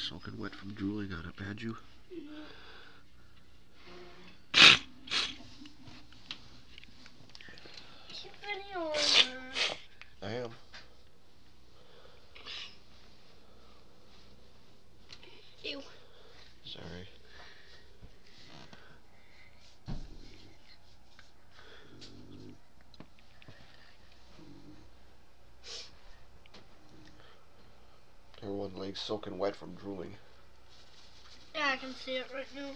soaking wet from drooling on a Badgu. Keep video on. I am. Ew. Sorry. Her one leg's soaking wet from drooling. Yeah, I can see it right now.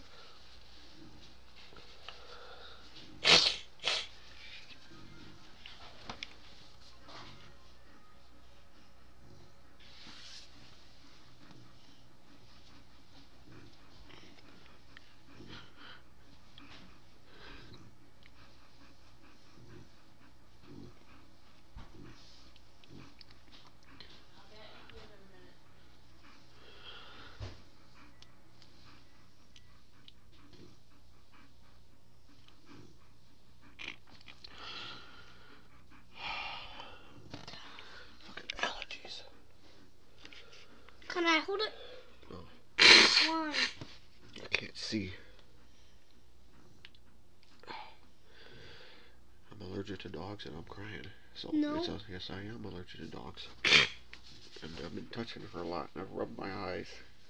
Fucking allergies. Can I hold it? No. Why? I can't see. I'm allergic to dogs and I'm crying. So No. yes, I am allergic to dogs. And I've been touching her a lot and I've rubbed my eyes.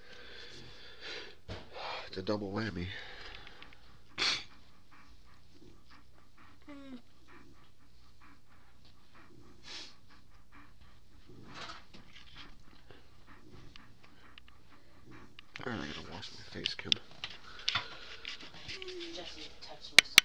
It's a double whammy. I really gotta wash my face, Kim. Jesse touched me